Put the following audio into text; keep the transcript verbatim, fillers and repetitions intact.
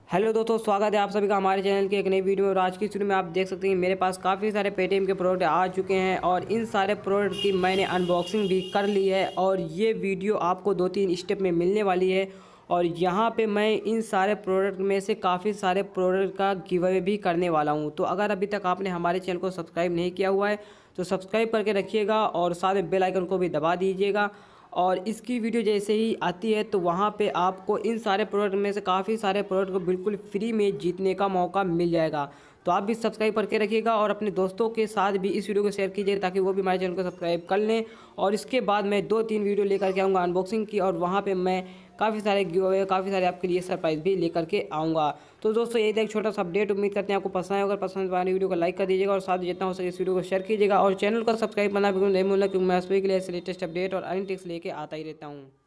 Hello दोस्तों, स्वागत है आप सभी का हमारे चैनल के एक नई वीडियो में। और आज की वीडियो में आप देख सकते हैं मेरे पास काफ़ी सारे पेटीएम के प्रोडक्ट आ चुके हैं और इन सारे प्रोडक्ट की मैंने अनबॉक्सिंग भी कर ली है और ये वीडियो आपको दो तीन स्टेप में मिलने वाली है। और यहाँ पे मैं इन सारे प्रोडक्ट में से काफ़ी सारे प्रोडक्ट का गिव अवे भी करने वाला हूँ। तो अगर अभी तक आपने हमारे चैनल को सब्सक्राइब नहीं किया हुआ है तो सब्सक्राइब करके रखिएगा और साथ में बेल आइकन को भी दबा दीजिएगा। और इसकी वीडियो जैसे ही आती है तो वहाँ पे आपको इन सारे प्रोडक्ट में से काफ़ी सारे प्रोडक्ट को बिल्कुल फ्री में जीतने का मौका मिल जाएगा। तो आप भी सब्सक्राइब करके रखिएगा और अपने दोस्तों के साथ भी इस वीडियो को शेयर कीजिए ताकि वो भी हमारे चैनल को सब्सक्राइब कर लें। और इसके बाद मैं दो तीन वीडियो लेकर के आऊँगा अनबॉक्सिंग की, और वहाँ पर मैं काफ़ी सारे गिव अवे काफ़ी सारे आपके लिए सरप्राइज भी लेकर के आऊँगा। तो दोस्तों यही था एक छोटा सा अपडेट। उम्मीद करते हैं आपको पसंद आएगा। अगर पसंद आए वीडियो को लाइक कर दीजिएगा और साथ ही जितना हो सके इस वीडियो को शेयर कीजिएगा और चैनल को सब्सक्राइब करना बिल्कुल नहीं भूलना, क्योंकि मैं इस वीक के लिए लेटेस्ट अपडेट और अर्निंग टिप्स लेके आता ही रहता हूँ।